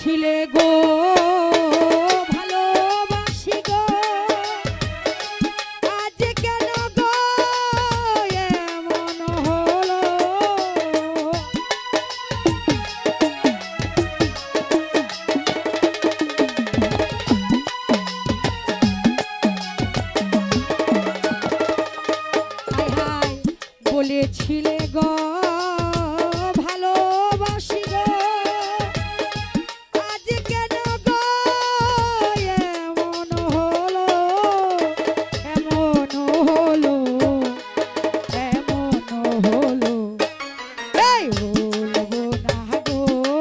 বলেছিলে গো ভালোবাসি গো, আজ কেন গো এমন হলো। হায় হায় বলেছিলে গো ভালোবাসি গো, আজ কেন গো এমন হলো, এমন হলো, এমন হলো। এই বলবো না গো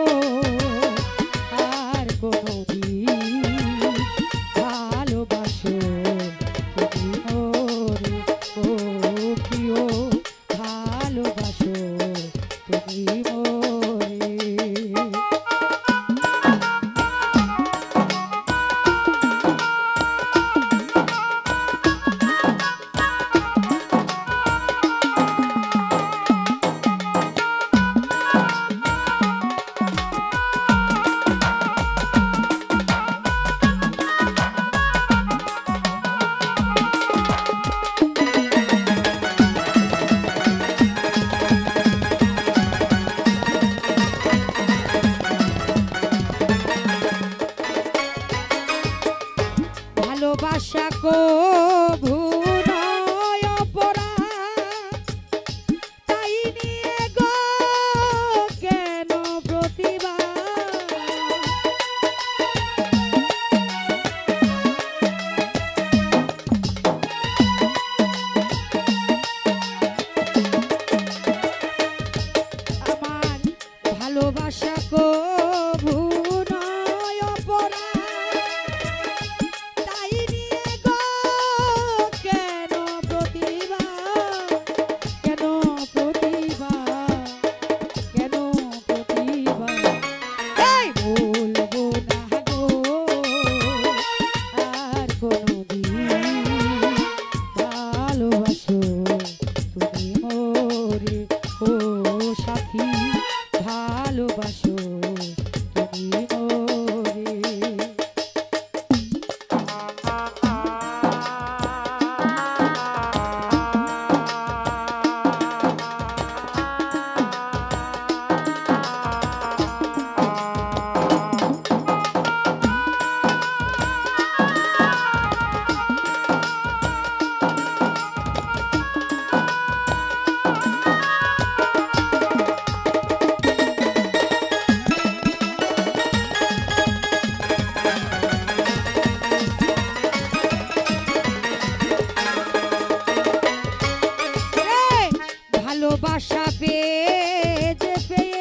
আর কোনদিন ভালোবাসো তুমি মোরে, ও প্রিয় ভালোবাসো তুমি মোরে। ভালোবাসা কভু নয় অপরাধ, তাই নিয়ে গো কেন প্রতিবাদ। আমার ভালোবাসা কভু নয় অপরাধ, তাই নিয়ে গো কেন প্রতিবাদ, কেন প্রতিবাদ, কেন প্রতিবাদ। এই বলবো না গো আর কোনদিন ভালোবাসো তুমি মোরে, ও সাথী ভালোবাসো তুমি মোরে। ভালোবাসা পেয়ে যে পেয়ে